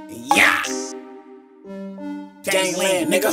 Yeah. Gangland, nigga.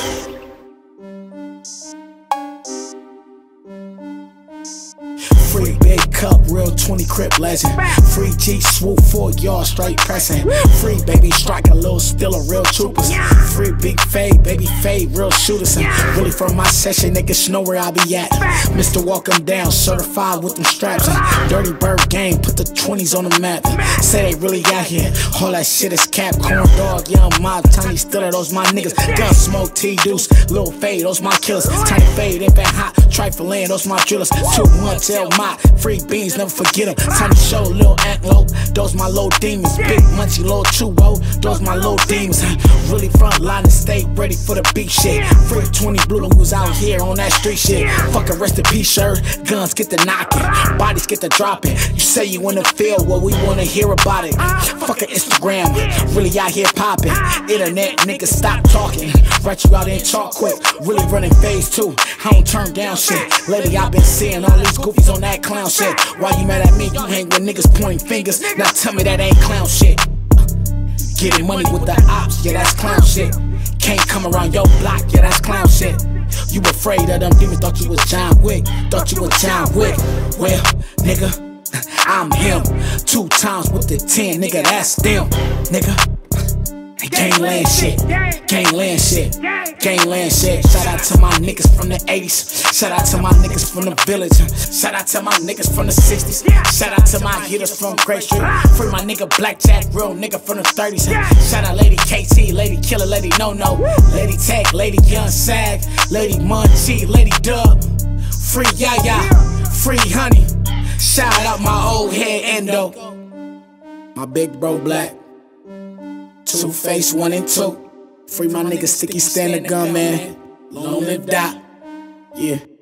Free Big Cup, real 20 Crip legend. Free G swoop 4 yards straight pressing. Free baby strike a little still a real troopers. Free Big Fade, baby Fade, real shooters. Really from my session, niggas know where I be at. Mr. Walk 'em down, certified with them straps. Dirty Bird game, put the 20s on the map. Say they really out here, all that shit is cap. Corn Dog, Young Mob, Tiny Stiller, those my niggas. Gun Smoke, T-Deuce, Lil Fade, those my killers. Tiny Fade, Infant Hot, Trifling, those my drillers. 2 months, L Mott, Free Beans, never forget them. Tiny Show, Lil Antlope, those my low demons. Big Munchy, Lil Chuo, those my low demons. Really front line and stay ready for the beat shit. Free 20 Blue who's out here on that street shit. Fuck a rest in peace shirt, guns get the knocking, bodies get the dropping. You say you in the field, well we wanna hear about it. Fuck a Instagram, really out here popping. Internet niggas stop talking, write you out in chalk quick. Really running phase 2, I don't turn down shit. Lately I been seeing all these goofies on that clown shit. Why you mad at me? You hang with niggas pointing fingers. Now tell me that ain't clown shit. Getting money with the ops, yeah that's clown shit. Can't come around your block, yeah that's clown shit. You afraid of them demons, thought you was John Wick. Thought you was John Wick. Well, nigga, I'm him. 2 times with the 10, nigga, that's them. Nigga, gangland shit, gangland shit, gangland shit. Shout out to my niggas from the 80s. Shout out to my niggas from the village. Shout out to my niggas from the 60s. Shout out to my hitters from Great Street. Free my nigga Blackjack, real nigga from the 30s. Shout out Lady KT, Lady Killer, Lady No No, Lady Tech, Lady Young Sag, Lady Munchie, Lady Dub. Free Yaya, free Honey. Shout out my old head Endo, my big bro Black. 2Face 1 and 2. Free my nigga Sticky Stand the Gun, man. Long live Dot. Yeah.